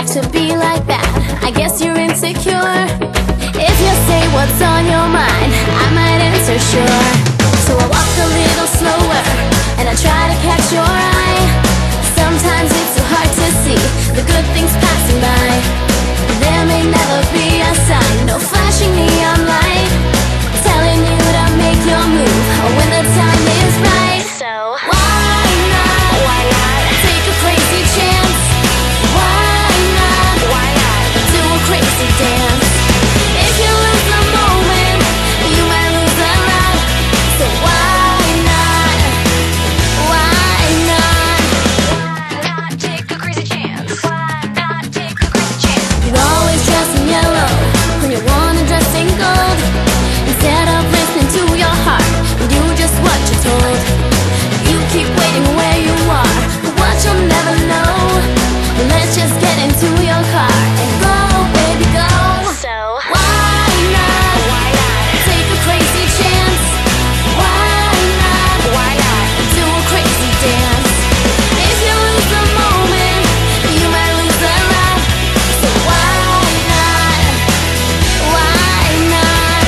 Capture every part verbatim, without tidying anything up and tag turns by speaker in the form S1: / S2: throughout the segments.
S1: have to be like that. I guess you're insecure. If you say what's on your mind, I might answer sure. So I walk a little slower and I try to catch your eye. Sometimes it's so hard to see the good things passing by. There may never be a sign, no flashing neon light telling you to make your move when the time is right. So why not? Why not? Take a crazy chance. Why not? Why not? Do a crazy dance. If you lose the moment, you might lose a lot. So why not? Why not? Why not take a crazy chance? Why not take a crazy chance? You always dress in yellow when you wanna dress in gold. Instead of listening to your heart, you do just what you're told. You keep waiting where you are, but what you'll never know. Let's just get into your car and go, baby, go. So why not? Why not? Take a crazy chance. Why not? Why not? Do a crazy dance. If you lose the moment, you might lose a lot. So why not? Why not?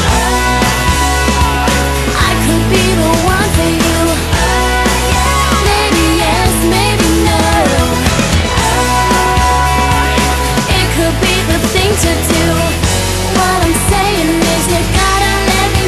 S1: I could be the one for you. Maybe yes, maybe no. It could be the thing to do. What I'm saying is you gotta let me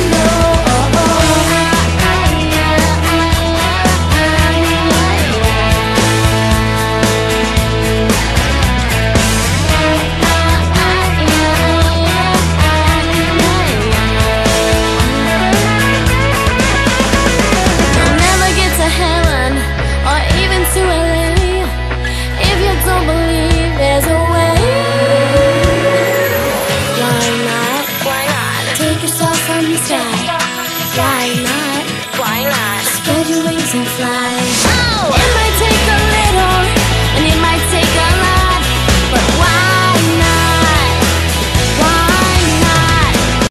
S1: You'll never get to heaven or even to L A if you don't believe there's a way. Why not? Why not? Take yourself from the sky. Why not? Why not? Spread your wings and fly.